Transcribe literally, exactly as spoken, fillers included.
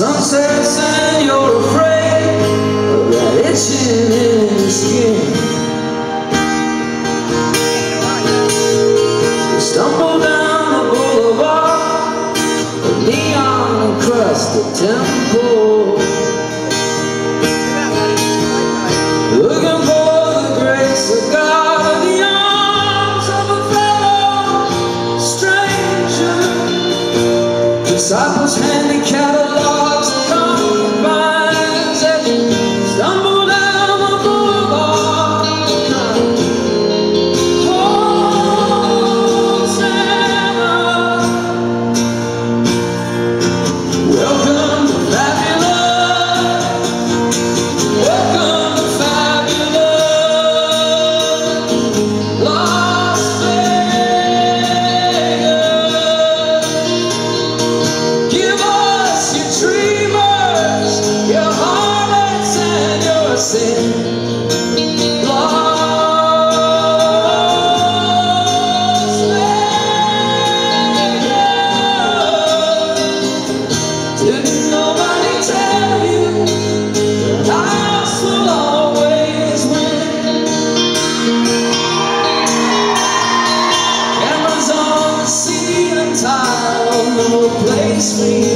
sunsets and you're afraid of that itching in your skin. You stumble down the boulevard, a neon-encrusted temple, looking for the grace of God in the arms of a fellow stranger. Disciples handing catalogs and concubines as you stumble down the boulevard. Hosanna, welcome to Fabulous, welcome to Fabulous Las Vegas. Give us your dreamers, your harlots and your sin. Las Vegas. Didn't nobody tell you the house will always win? Cameras on the ceiling tile, no place for you